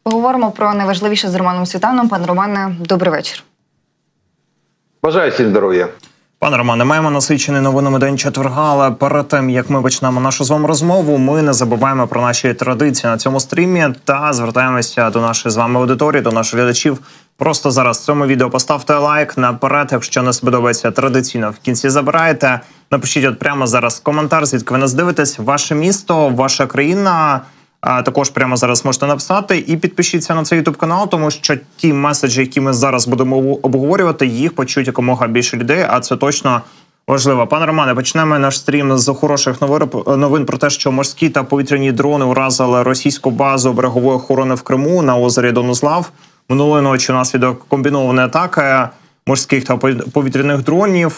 Поговоримо про найважливіше з Романом Світаном. Пане Романе, добрий вечір. Бажаю всім здоров'я. Пане Романе, маємо насичений новинами день четверга, але перед тим, як ми почнемо нашу з вами розмову, ми не забуваємо про наші традиції на цьому стрімі та звертаємося до нашої з вами аудиторії, до наших глядачів. Просто зараз в цьому відео поставте лайк наперед, якщо не сподобається традиційно, в кінці забираєте. Напишіть от прямо зараз коментар, звідки ви нас дивитесь, ваше місто, ваша країна. Також прямо зараз можете написати і підпишіться на цей YouTube-канал, тому що ті меседжі, які ми зараз будемо обговорювати, їх почують якомога більше людей, а це точно важливо. Пане Романе, почнемо наш стрім з хороших новин про те, що морські та повітряні дрони уразили російську базу берегової охорони в Криму на озері Донузлав. Минулої ночі у нас комбіновані атаки морських та повітряних дронів.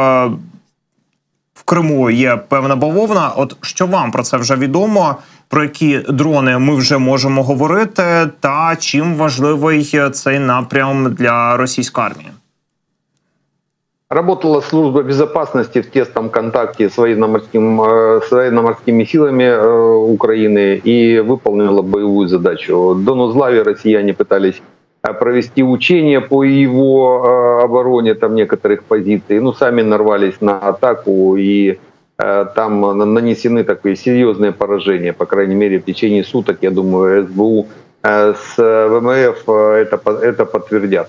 В Криму є певна бавовна. От що вам про це вже відомо? Про які дрони ми вже можемо говорити? Та чим важливий цей напрям для російської армії? Работала служба безопасности в тесном контакте с военно-морскими силами Украины и выполнила боевую задачу. В Донузлаве россияне пытались провести учения по его обороне, там некоторых позиций, но сами нарвались на атаку, и там нанесены такие серьезные поражения, по крайней мере, в течение суток, я думаю, СБУ с ВМФ это подтвердят.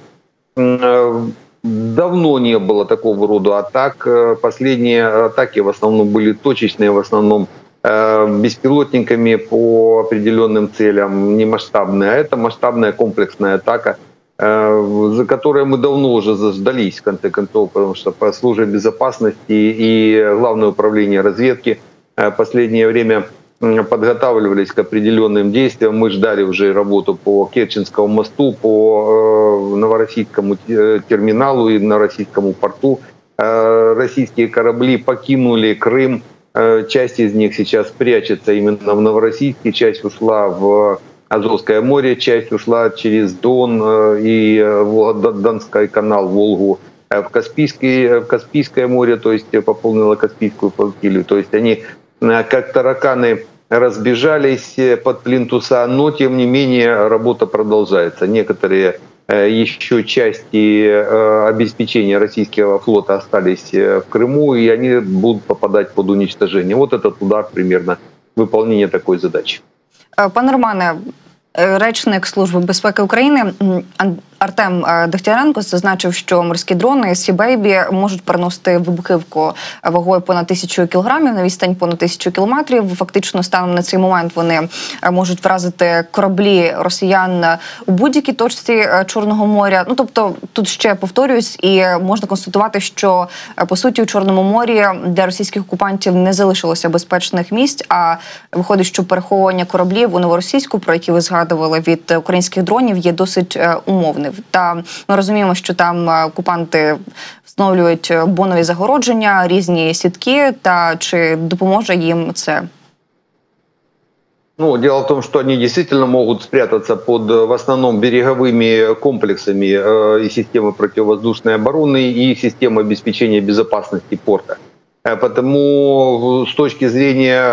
Давно не было такого рода атак. Последние атаки в основном были точечные, в основном беспилотниками по определенным целям, не масштабные. А это масштабная комплексная атака, за которой мы давно уже заждались, в конце концов, потому что по службе безопасности и Главное управление разведки в последнее время подготавливались к определенным действиям. Мы ждали уже работу по Керченскому мосту, по Новороссийскому терминалу и Новороссийскому порту. Российские корабли покинули Крым. Часть из них сейчас прячется именно в Новороссийске, часть ушла в Азовское море, часть ушла через Дон и Донской канал, Волгу в Каспийское море, то есть пополнила Каспийскую флотилию. То есть они как тараканы разбежались под плинтуса, но тем не менее работа продолжается. Некоторые еще части обеспечения российского флота остались в Крыму, и они будут попадать под уничтожение. Вот этот удар примерно выполнения такой задачи. Пане Романе, речник Служби безпеки України Артем Дегтяренко зазначив, що морські дрони Sea Baby можуть переносити вибухівку вагою понад 1000 кілограмів на відстань понад 1000 кілометрів. Фактично, станом на цей момент вони можуть вразити кораблі росіян у будь-якій точці Чорного моря. Ну, тобто, тут ще повторюсь, і можна констатувати, що, по суті, у Чорному морі для російських окупантів не залишилося безпечних місць, а виходить, що переховування кораблів у Новоросійську, про які ви згадували, від українських дронів, є досить умовним. Та ми розуміємо, що там окупанти встановлюють бонові загородження, різні сітки, та чи допоможе їм це? Ну, дело в том, что они действительно могут спрятаться под, в основном, береговыми комплексами и системы противовоздушной обороны, и системы обеспечения безопасности порта. Потому с точки зрения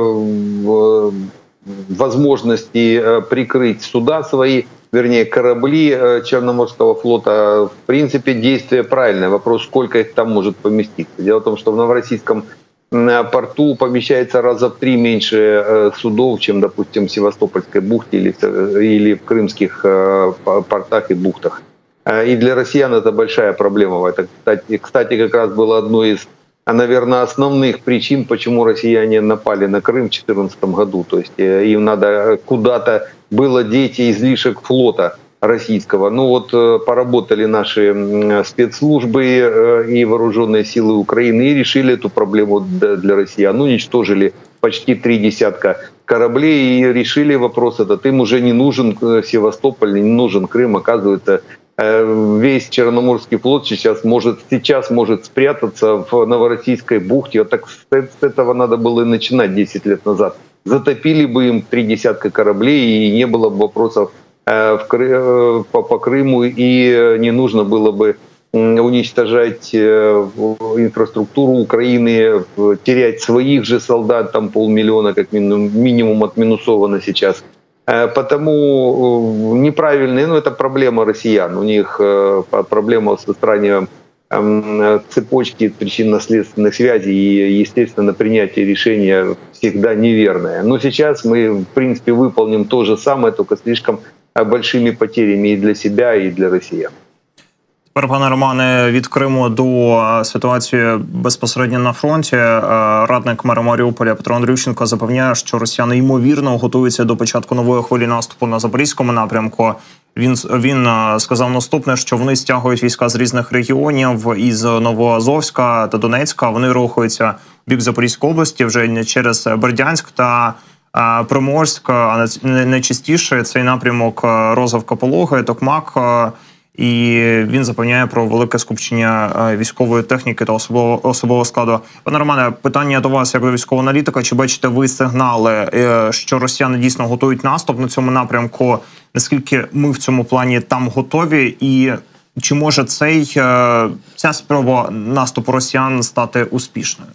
возможности прикрыть суда свои, вернее, корабли Черноморского флота, в принципе, действие правильное. Вопрос, сколько их там может поместиться. Дело в том, что в Новороссийском порту помещается раза в 3 меньше судов, чем, допустим, в Севастопольской бухте или в крымских портах и бухтах. И для россиян это большая проблема. Это, кстати, как раз было одной из, наверное, основных причин, почему россияне напали на Крым в 2014 году. То есть им надо куда-то было деть излишек флота российского. Ну вот поработали наши спецслужбы и вооруженные силы Украины и решили эту проблему для россиян. Уничтожили почти 3 десятка кораблей и решили вопрос этот. Им уже не нужен Севастополь, не нужен Крым. Оказывается, весь Черноморский флот сейчас может спрятаться в Новороссийской бухте. Вот так с этого надо было начинать 10 лет назад. Затопили бы им 3 десятка кораблей, и не было бы вопросов по Крыму, и не нужно было бы уничтожать инфраструктуру Украины, терять своих же солдат, там 500 000 как минимум отминусовано сейчас. Потому неправильные, это проблема россиян, у них проблема с выстраиванием цепочки причинно-следственных связей и, естественно, принятие решения всегда неверное. Но сейчас мы, в принципе, выполним то же самое, только слишком большими потерями и для себя, и для россиян. Тепер, пане Романе, від Криму до ситуації безпосередньо на фронті. Радник мера Маріуполя Петро Андрющенко запевняє, що росіяни ймовірно готуються до початку нової хвилі наступу на Запорізькому напрямку. Він сказав наступне, що вони стягують війська з різних регіонів, із Новоазовська та Донецька. Вони рухаються в бік Запорізької області вже через Бердянськ та Приморськ, а найчастіше цей напрямок Розовка-Пологи, Токмак. І він запевняє про велике скупчення військової техніки та особового складу. Пане Романе, питання до вас як до військового аналітика. Чи бачите ви сигнали, що росіяни дійсно готують наступ на цьому напрямку? Наскільки ми в цьому плані там готові? І чи може ця спроба наступу росіян стати успішною?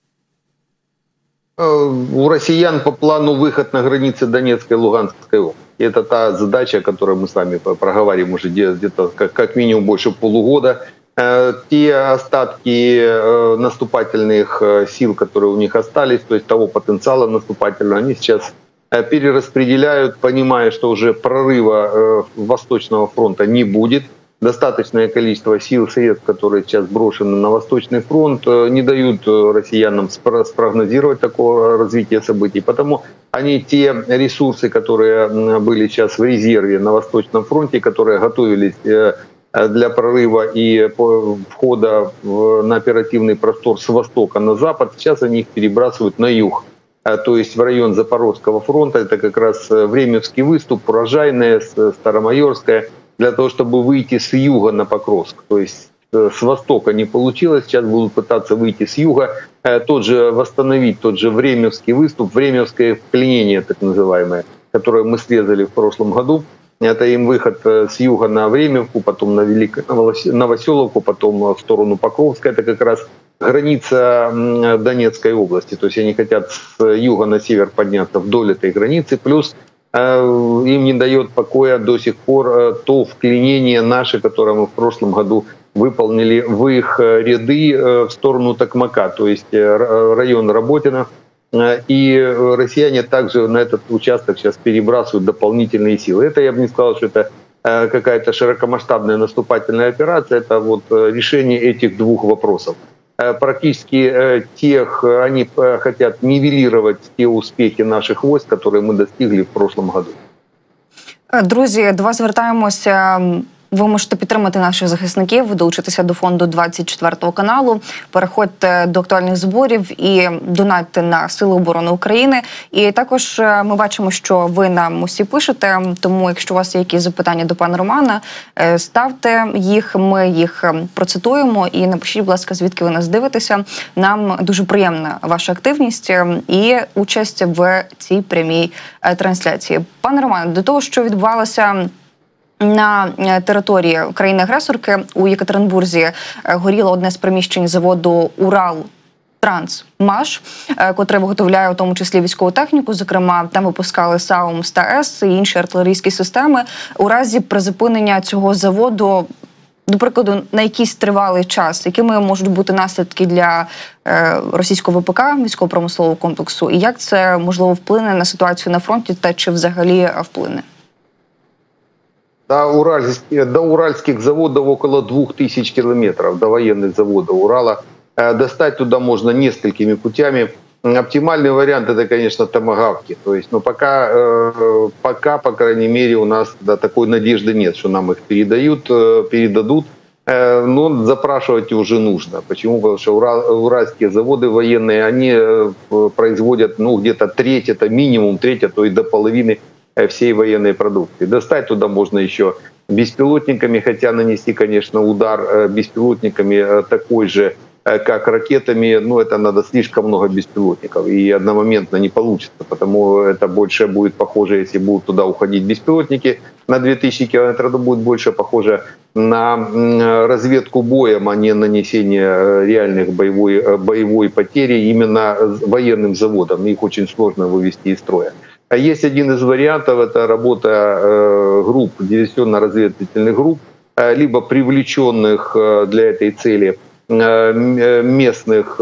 У россиян по плану выход на границы Донецкой и Луганской области. Это та задача, которую мы с вами проговариваем уже где-то как минимум больше полугода. Те остатки наступательных сил, которые у них остались, то есть того потенциала наступательного, они сейчас перераспределяют, понимая, что уже прорыва Восточного фронта не будет. Достаточное количество сил, средств, которые сейчас брошены на Восточный фронт, не дают россиянам спрогнозировать такого развития событий. Потому они те ресурсы, которые были сейчас в резерве на Восточном фронте, которые готовились для прорыва и входа на оперативный простор с востока на запад, сейчас они их перебрасывают на юг. То есть в район Запорожского фронта, это как раз Времевский выступ, Урожайная, Старомайорская, для того, чтобы выйти с юга на Покровск. То есть с востока не получилось, сейчас будут пытаться выйти с юга, восстановить тот же Времевский выступ, Времевское вклинение так называемое, которое мы срезали в прошлом году. Это им выход с юга на Времевку, потом на Великую Новоселовку, потом в сторону Покровска. Это как раз граница Донецкой области. То есть они хотят с юга на север подняться вдоль этой границы, плюс им не дает покоя до сих пор то вклинение наше, которое мы в прошлом году выполнили в их ряды в сторону Токмака, то есть район Работино. И россияне также на этот участок сейчас перебрасывают дополнительные силы. Это, я бы не сказал, что это какая-то широкомасштабная наступательная операция, это вот решение этих двух вопросов. Практически они хотят нивелировать те успехи наших войск, которые мы достигли в прошлом году. Друзі, до вас звертаємося. Ви можете підтримати наших захисників, долучитися до фонду 24 каналу, переходьте до актуальних зборів і донатьте на Сили оборони України. І також ми бачимо, що ви нам усі пишете, тому якщо у вас є якісь запитання до пана Романа, ставте їх, ми їх процитуємо і напишіть, будь ласка, звідки ви нас дивитеся. Нам дуже приємна ваша активність і участь в цій прямій трансляції. Пане Романе, до того, що відбувалося на території країни-агресорки у Єкатеринбурзі, горіло одне з приміщень заводу «Уралтрансмаш», котре виготовляє у тому числі військову техніку. Зокрема, там випускали САУМС та С і інші артилерійські системи. У разі призупинення цього заводу, до прикладу, на якийсь тривалий час, якими можуть бути наслідки для російського ВПК, військово-промислового комплексу, і як це, можливо, вплине на ситуацію на фронті, та чи взагалі вплине? До уральских заводов около 2000 километров, до военных заводов Урала. Достать туда можно несколькими путями. Оптимальный вариант — это, конечно, томагавки. То есть, но пока, по крайней мере, у нас такой надежды нет, что нам их передадут. Но запрашивать уже нужно. Почему? Потому что уральские заводы военные, они производят где-то треть, это минимум треть, а то и до половины всей военной продукции. Достать туда можно еще беспилотниками, хотя нанести, конечно, удар беспилотниками такой же, как ракетами, это надо слишком много беспилотников, и одномоментно не получится, потому это больше будет похоже, если будут туда уходить беспилотники на 2000 километров, то будет больше похоже на разведку боем, а не нанесение реальных боевой потери именно военным заводам. Их очень сложно вывести из строя. Есть один из вариантов, это работа групп, диверсионно-разведывательных групп, либо привлеченных для этой цели местных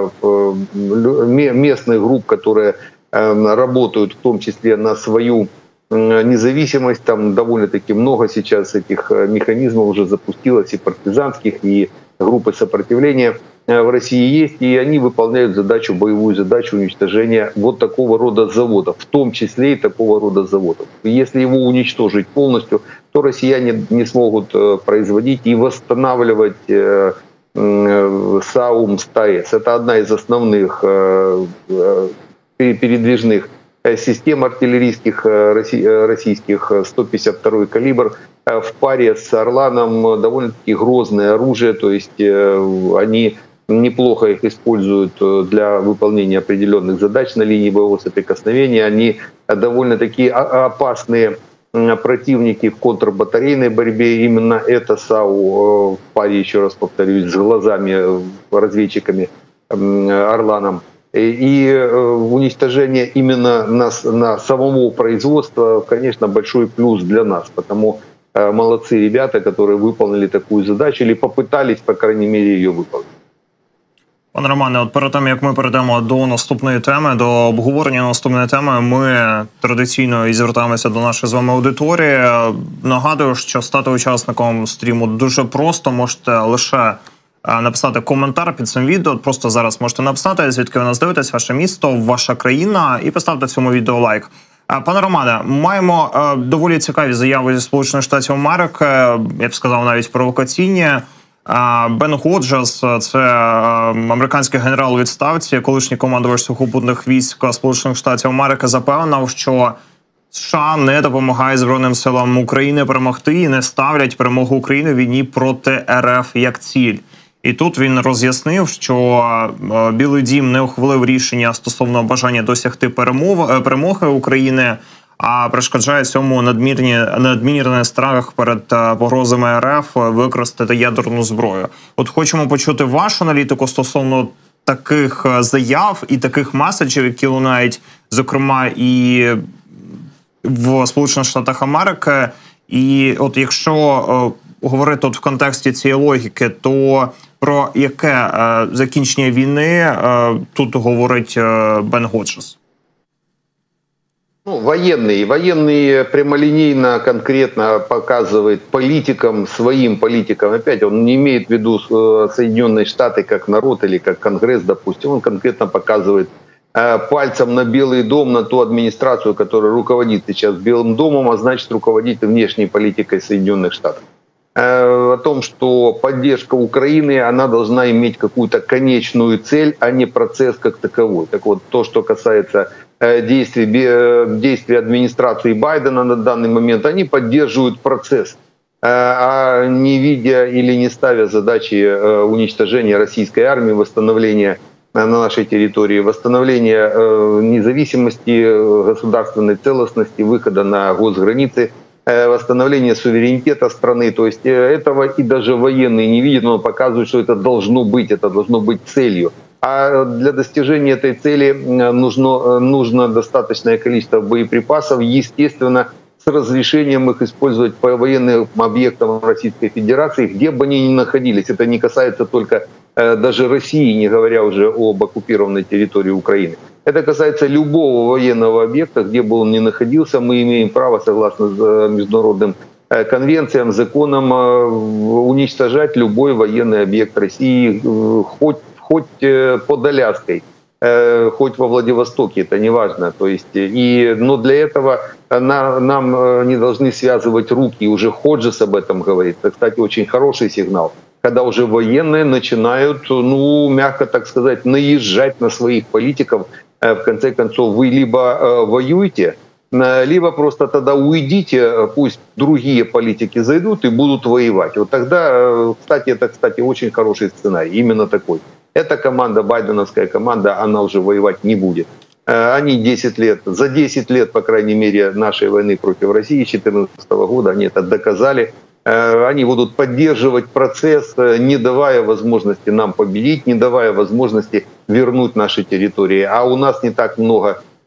групп, которые работают в том числе на свою независимость. Там довольно-таки много сейчас этих механизмов уже запустилось, и партизанских, и группы сопротивления в России есть, и они выполняют задачу, боевую задачу уничтожения вот такого рода заводов, в том числе и такого рода заводов. Если его уничтожить полностью, то россияне не смогут производить и восстанавливать САУ-МСТАЭС. Это одна из основных передвижных систем артиллерийских российских, 152-й калибр, в паре с «Орланом» довольно-таки грозное оружие, то есть они неплохо их используют для выполнения определенных задач на линии боевого соприкосновения. Они довольно-таки опасные противники в контрбатарейной борьбе. Именно это САУ в паре, еще раз повторюсь, с глазами, разведчиками «Орланом». И уничтожение именно на самого производства, конечно, большой плюс для нас, потому молодцы ребята, которые выполнили такую задачу или попытались, по крайней мере, ее выполнить. Пане Романе, от перед тим, як ми перейдемо до наступної теми, до обговорення наступної теми, ми традиційно і звертаємося до нашої з вами аудиторії. Нагадую, що стати учасником стріму дуже просто. Можете лише написати коментар під цим відео. Просто зараз можете написати, звідки ви нас дивитесь, ваше місто, ваша країна, і поставте цьому відео лайк. Пане Романе, маємо доволі цікаві заяви зі Сполучених Штатів Америки, я б сказав, навіть провокаційні. Бен Ходжес, це американський генерал у відставці, колишній командувач сухопутних військ Сполучених Штатів Америки, запевнив, що США не допомагають Збройним силам України перемогти і не ставлять перемогу України в війні проти РФ як ціль. І тут він роз'яснив, що Білий дім не ухвалив рішення стосовно бажання досягти перемоги України, а перешкоджає цьому надмірний страх перед погрозами РФ використати ядерну зброю. От хочемо почути вашу аналітику стосовно таких заяв і таких меседжів, які лунають, зокрема, і в Сполучених Штатах Америки. І от якщо говорити от в контексті цієї логіки, то про яке закінчення війни тут говорить Бен Ходжес? Ну, военный прямолинейно, конкретно показывает политикам, своим политикам, опять он не имеет в виду Соединенные Штаты как народ или как Конгресс, допустим, он конкретно показывает пальцем на Белый дом, на ту администрацию, которая руководит сейчас Белым домом, а значит руководит внешней политикой Соединенных Штатов. О том, что поддержка Украины, она должна иметь какую-то конечную цель, а не процесс как таковой. Так вот, то, что касается действий администрации Байдена на данный момент, они поддерживают процесс, а не видя или не ставя задачи уничтожения российской армии, восстановления на нашей территории, восстановления независимости, государственной целостности, выхода на госграницы, восстановления суверенитета страны. То есть этого и даже военные не видят, но показывают, что это должно быть целью. А для достижения этой цели нужно достаточное количество боеприпасов, естественно, с разрешением их использовать по военным объектам Российской Федерации, где бы они ни находились. Это не касается только даже России, не говоря уже об оккупированной территории Украины. Это касается любого военного объекта, где бы он ни находился. Мы имеем право, согласно международным конвенциям, законам, уничтожать любой военный объект России, хоть под Аляской, хоть во Владивостоке, это не важно. То есть, но для этого нам не должны связывать руки. Уже Ходжес об этом говорит. Это, кстати, очень хороший сигнал, когда уже военные начинают, ну, мягко так сказать, наезжать на своих политиков. В конце концов, вы либо воюете, либо просто тогда уйдите, пусть другие политики зайдут и будут воевать. Вот тогда, кстати, это очень хороший сценарий, именно такой. Эта команда, байденовская команда, она уже воевать не будет. Они за 10 лет, по крайней мере, нашей войны против России 2014 года, они это доказали. Они будут поддерживать процесс, не давая возможности нам победить, не давая возможности вернуть наши территории. А у нас не так много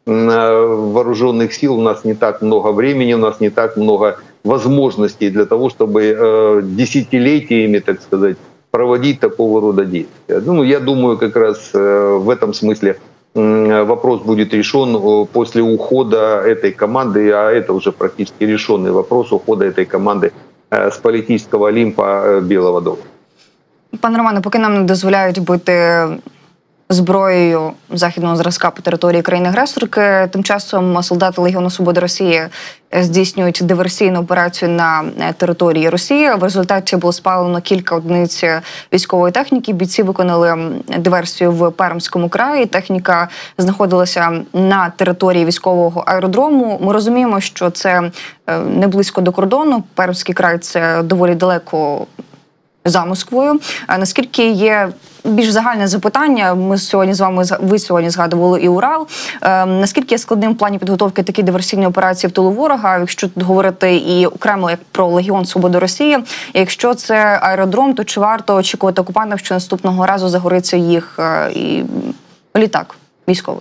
вооруженных сил, у нас не так много времени, у нас не так много возможностей для того, чтобы десятилетиями, так сказать, проводить такого рода действия. Ну, я думаю, как раз в этом смысле вопрос будет решен после ухода этой команды, а это уже практически решенный вопрос ухода этой команды с политического Олимпа Белого дома. Пане Романе, поки нам не дозволяють бити зброєю західного зразка по території країни-агресорки, тим часом солдати Легіону Свободи Росії здійснюють диверсійну операцію на території Росії. В результаті було спалено кілька одиниць військової техніки. Бійці виконали диверсію в Пермському краї. Техніка знаходилася на території військового аеродрому. Ми розуміємо, що це не близько до кордону. Пермський край – це доволі далеко за Москвою. Наскільки є більш загальне запитання, ви сьогодні згадували і Урал. Наскільки є складним в плані підготовки такі диверсійні операції в тилу ворога, якщо тут говорити і окремо як про Легіон Свободи Росії, якщо це аеродром, то чи варто очікувати окупантів, що наступного разу загориться їх і літак військовий?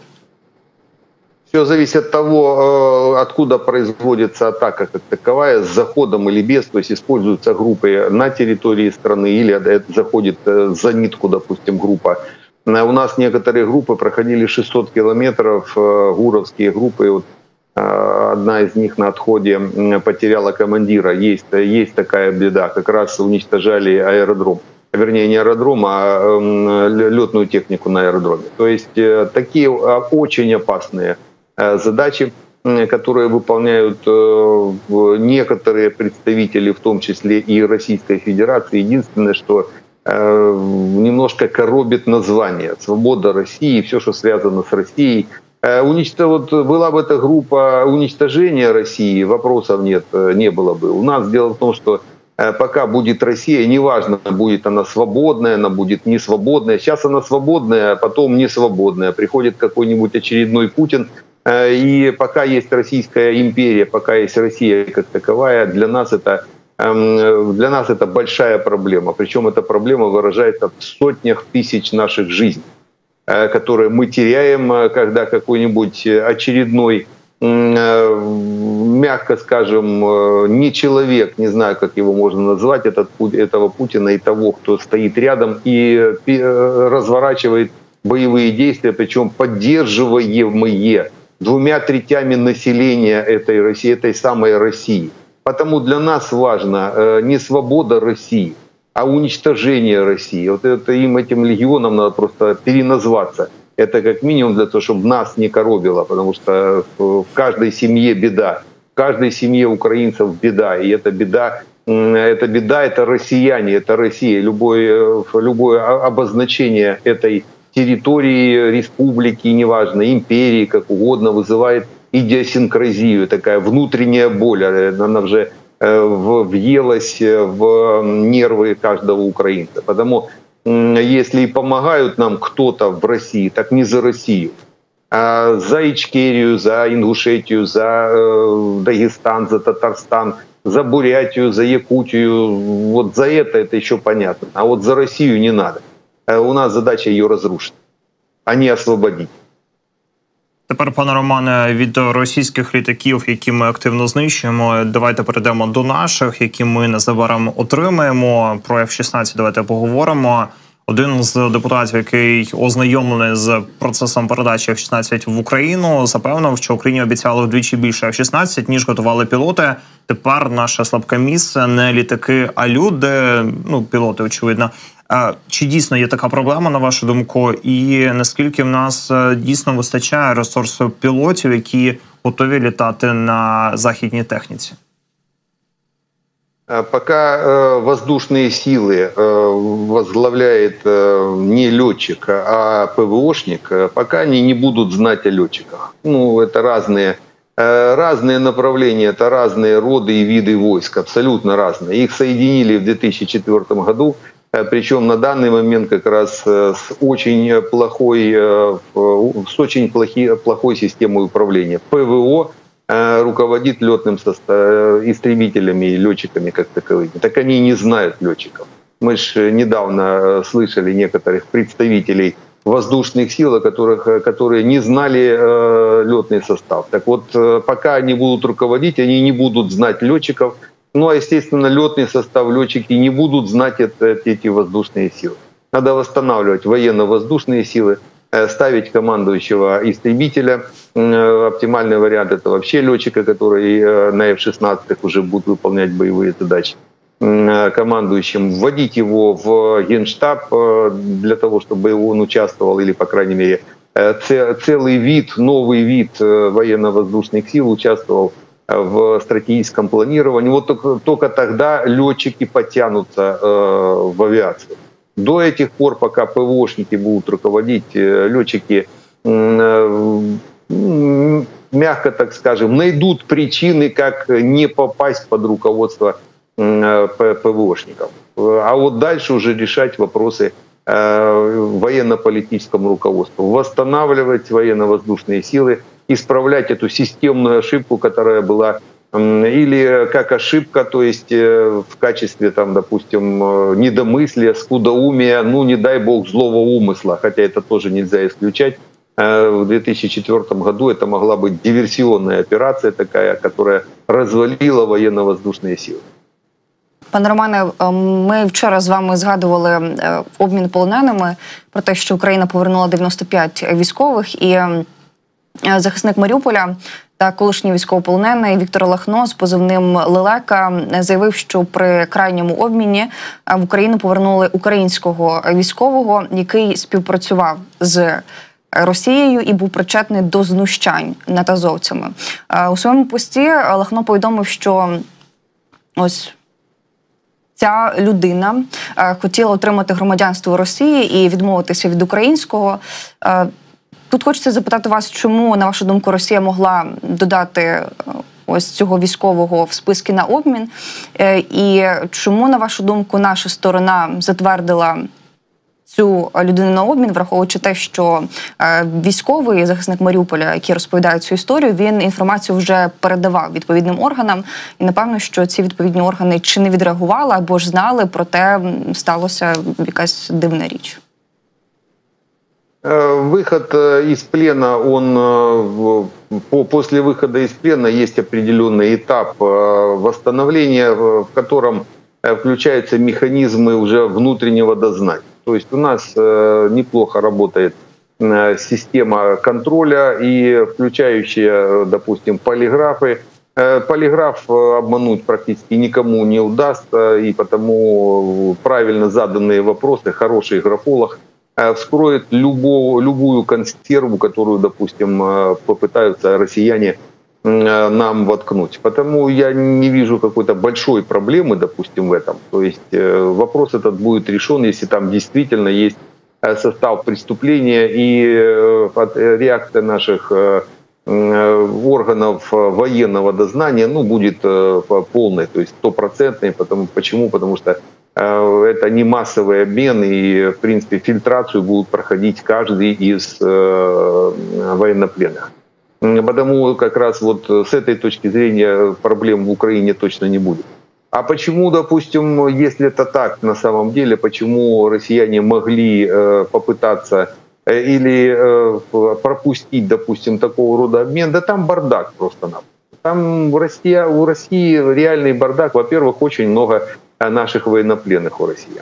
Все зависит от того, откуда производится атака как таковая, с заходом или без, то есть используются группы на территории страны или это заходит за нитку, допустим, группа. У нас некоторые группы проходили 600 километров, гуровские группы, вот, одна из них на отходе потеряла командира, есть такая беда, как раз уничтожали аэродром. Вернее, не аэродром, а летную технику на аэродроме. То есть такие очень опасные задачи, которые выполняют некоторые представители, в том числе и Российской Федерации. Единственное, что немножко коробит название «Свобода России», все, что связано с Россией. Вот была бы эта группа уничтожения России, вопросов нет, не было бы. У нас дело в том, что пока будет Россия, неважно, будет она свободная, она будет не свободная. Сейчас она свободная, а потом не свободная. Приходит какой-нибудь очередной Путин, и пока есть Российская империя, пока есть Россия как таковая, для нас это большая проблема. Причем эта проблема выражается в сотнях тысяч наших жизней, которые мы теряем, когда какой-нибудь очередной, мягко скажем, не человек, не знаю, как его можно назвать, этого Путина и того, кто стоит рядом и разворачивает боевые действия, причем поддерживаемые 2/3 населения этой России, этой самой России. Потому для нас важно не свобода России, а уничтожение России. Вот этим легионам надо просто переназваться. Это как минимум для того, чтобы нас не коробило, потому что в каждой семье беда, в каждой семье украинцев беда, и эта беда, это россияне, это Россия. Любое обозначение этой территории, республики, неважно, империи, как угодно, вызывает идиосинкразию, такая внутренняя боль, она уже въелась в нервы каждого украинца. Потому если и помогают нам кто-то в России, так не за Россию, а за Ичкерию, за Ингушетию, за Дагестан, за Татарстан, за Бурятию, за Якутию. Вот за это еще понятно. А вот за Россию не надо. У нас задача її розрушити, а не освободити. Тепер, пане Романе, від російських літаків, які ми активно знищуємо, давайте перейдемо до наших, які ми незабаром отримаємо. Про F-16 давайте поговоримо. Один з депутатів, який ознайомлений з процесом передачі F-16 в Україну, запевнив, що Україні обіцяли вдвічі більше F-16, ніж готували пілоти. Тепер наше слабке місце не літаки, а люди, пілоти, очевидно. Чи дійсно є така проблема, на вашу думку, і наскільки в нас дійсно вистачає ресурсу пілотів, які готові літати на західній техніці? Пока воздушные силы возглавляет не летчик, а ПВОшник, пока они не будут знать о летчиках. Это разные направления, это разные роды и виды войск, абсолютно разные. Их соединили в 2004 году, причем на данный момент как раз с очень плохой системой управления. ПВО руководит летным истребителями и летчиками как таковыми. Так они не знают летчиков. Мы же недавно слышали некоторых представителей воздушных сил, которые не знали летный состав. Так вот, пока они будут руководить, они не будут знать летчиков. Ну, а, естественно, летный состав, летчики не будут знать эти воздушные силы. Надо восстанавливать военно-воздушные силы, ставить командующего истребителя. Оптимальный вариант — это вообще летчика, который на F-16 уже будет выполнять боевые задачи. Командующим, вводить его в Генштаб для того, чтобы он участвовал, или, по крайней мере, целый вид, новый вид военно-воздушных сил участвовал в стратегическом планировании. Вот только тогда летчики потянутся в авиацию. До этих пор, пока ПВОшники будут руководить, летчики, мягко так скажем, найдут причины, как не попасть под руководство ПВОшников. А вот дальше уже решать вопросы военно-политическому руководству. Восстанавливать военно-воздушные силы, исправлять эту системную ошибку, которая была, или как ошибка, то есть в качестве, там, допустим, недомыслия, скудоумия, ну, не дай бог, злого умысла, хотя это тоже нельзя исключать. В 2004 году это могла быть диверсионная операция такая, которая развалила военно-воздушные силы. Пане Романе, ми вчора з вами згадували обмін полоненими, про те, що Україна повернула 95 військових, і захисник Маріуполя та колишній військовополонений Віктор Лахно з позивним Лелека заявив, що при крайньому обміні в Україну повернули українського військового, який співпрацював з Росією і був причетний до знущань над азовцями. У своєму пості Лахно повідомив, що ось ця людина хотіла отримати громадянство Росії і відмовитися від українського. Тут хочеться запитати вас, чому, на вашу думку, Росія могла додати ось цього військового в списки на обмін, і чому, на вашу думку, наша сторона затвердила цю людину на обмін, враховуючи те, що військовий захисник Маріуполя, який розповідає цю історію, він інформацію вже передавав відповідним органам, і напевно, що ці відповідні органи чи не відреагували, або ж знали, проте сталося якась дивна річ. Выход из плена, после выхода из плена есть определенный этап восстановления, в котором включаются механизмы уже внутреннего дознания. То есть у нас неплохо работает система контроля, и включающая, допустим, полиграфы. Полиграф обмануть практически никому не удастся, и потому правильно заданные вопросы, хороший графолог вскроет любую консерву, которую, допустим, попытаются россияне нам воткнуть. Потому я не вижу какой-то большой проблемы, допустим, в этом. То есть вопрос этот будет решен, если там действительно есть состав преступления, и реакция наших органов военного дознания, ну, будет полной, то есть стопроцентной. Почему? Потому что это не массовый обмен, и, в принципе, фильтрацию будут проходить каждый из военнопленных. Потому как раз вот с этой точки зрения проблем в Украине точно не будет. А почему, допустим, если это так на самом деле, почему россияне могли попытаться или пропустить, допустим, такого рода обмен? Да там бардак просто-напросто. Там у России реальный бардак. Во-первых, очень много наших военнопленных у россиян.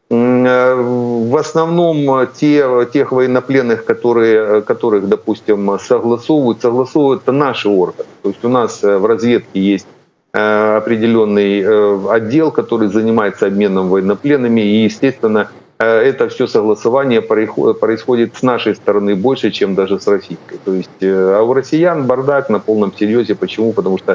В основном тех военнопленных, которых, допустим, согласовывают наши органы. То есть у нас в разведке есть определенный отдел, который занимается обменом военнопленными, и, естественно, это все согласование происходит с нашей стороны больше, чем даже с российской. То есть, а у россиян бардак на полном серьезе. Почему? Потому что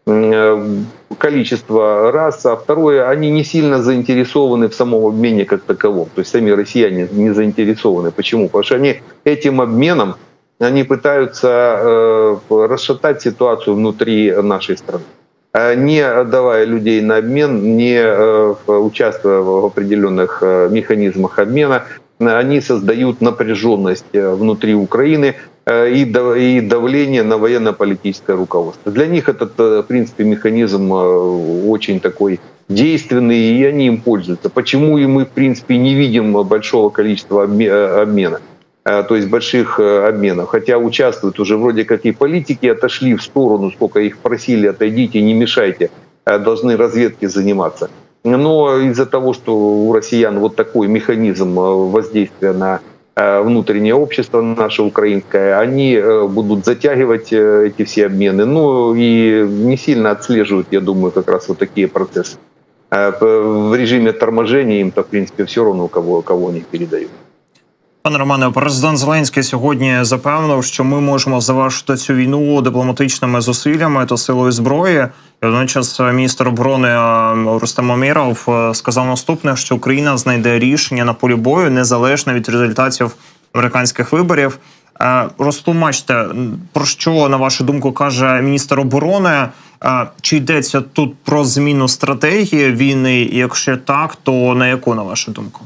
количество раз, а второе, они не сильно заинтересованы в самом обмене как таковом. То есть сами россияне не заинтересованы. Почему? Потому что они этим обменом они пытаются расшатать ситуацию внутри нашей страны. Не отдавая людей на обмен, не участвуя в определенных механизмах обмена, они создают напряженность внутри Украины и давление на военно-политическое руководство. Для них этот, в принципе, механизм очень такой действенный, и они им пользуются. Почему и мы, в принципе, не видим большого количества обмена? то есть больших обменов. Хотя участвуют уже вроде как и политики, отошли в сторону, сколько их просили, отойдите, не мешайте, должны разведки заниматься. Но из-за того, что у россиян вот такой механизм воздействия на внутреннее общество наше украинское, они будут затягивать эти все обмены, ну и не сильно отслеживают, я думаю, как раз вот такие процессы. В режиме торможения им-то, в принципе, все равно, кого они передают. Пане Романе, президент Зеленський сьогодні запевнив, що ми можемо завершити цю війну дипломатичними зусиллями та силою зброї. І водночас міністр оборони Рустем Умєров сказав наступне, що Україна знайде рішення на полі бою незалежно від результатів американських виборів. Розтлумачте, про що, на вашу думку, каже міністр оборони? Чи йдеться тут про зміну стратегії війни? І якщо так, то на яку, на вашу думку?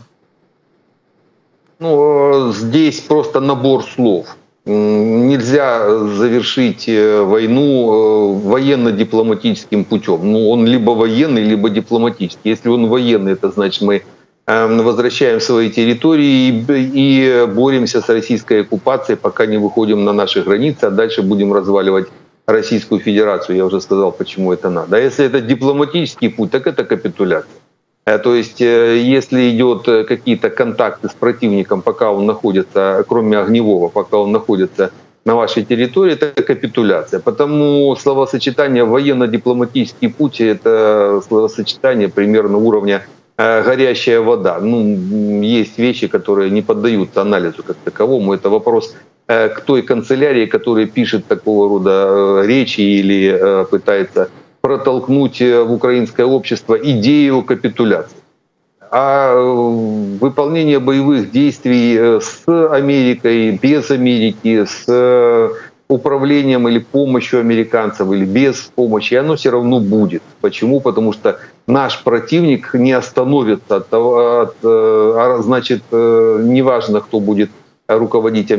Ну, здесь просто набор слов. Нельзя завершить войну военно-дипломатическим путем. Ну, он либо военный, либо дипломатический. Если он военный, это значит, мы возвращаем свои территории и боремся с российской оккупацией, пока не выходим на наши границы, а дальше будем разваливать Российскую Федерацию. Я уже сказал, почему это надо. А если это дипломатический путь, так это капитуляция. То есть, если идет какие-то контакты с противником, пока он находится, кроме огневого, пока он находится на вашей территории, это капитуляция. Потому словосочетание «военно-дипломатический путь» — это словосочетание примерно уровня «горящая вода». Ну, есть вещи, которые не поддаются анализу как таковому. Это вопрос к той канцелярии, которая пишет такого рода речи или пытается протолкнуть в украинское общество идею капитуляции. А выполнение боевых действий с Америкой, без Америки, с управлением или помощью американцев, или без помощи, оно все равно будет. Почему? Потому что наш противник не остановится от того, значит, неважно, кто будет руководить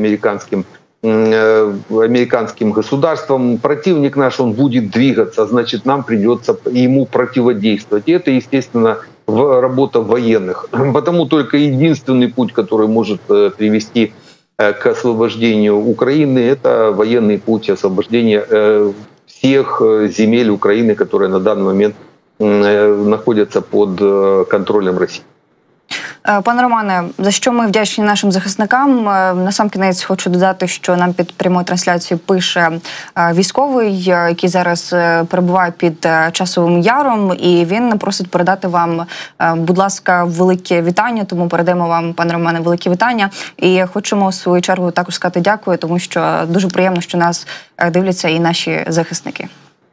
американским государством, противник наш, он будет двигаться, значит, нам придется ему противодействовать. И это, естественно, работа военных. Потому только единственный путь, который может привести к освобождению Украины, это военный путь освобождения всех земель Украины, которые на данный момент находятся под контролем России. Пане Романе, за що ми вдячні нашим захисникам. Насамкінець хочу додати, що нам під прямою трансляцією пише військовий, який зараз перебуває під Часовим Яром, і він просить передати вам, будь ласка, велике вітання, тому передаємо вам, пане Романе, велике вітання. І хочемо, в свою чергу, також сказати дякую, тому що дуже приємно, що нас дивляться і наші захисники.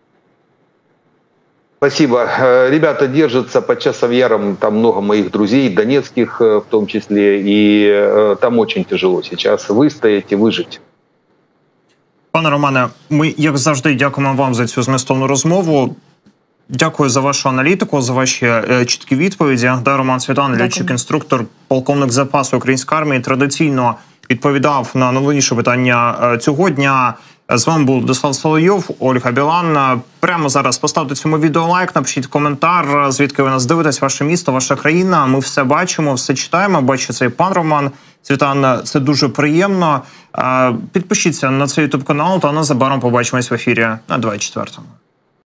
Спасибо. Ребята держатся под Часовым Яром, там много моих друзей, донецких в том числе, и там очень тяжело сейчас выстоять и выжить. Пане Романе, ми, як завжди, дякуємо вам за цю змістовну розмову. Дякую за вашу аналітику, за ваші чіткі відповіді. Роман Цвітан, льотчик-інструктор, полковник запасу української армії, традиційно відповідав на найголовніше питання цього дня. З вами був Владислав Соловйов, Ольга Білан. Прямо зараз поставте цьому відео лайк, напишіть коментар, звідки ви нас дивитесь, ваше місто, ваша країна. Ми все бачимо, все читаємо. Бачу, це і пан Роман Цвітан. Це дуже приємно. Підпишіться на цей ютуб канал, та незабаром побачимось в ефірі на 24-му.